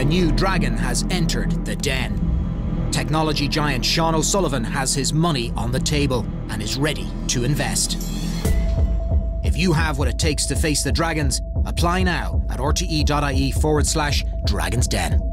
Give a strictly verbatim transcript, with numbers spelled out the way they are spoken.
A new dragon has entered the den. Technology giant Sean O'Sullivan has his money on the table and is ready to invest. If you have what it takes to face the dragons, apply now at rte.ie forward slash dragons den.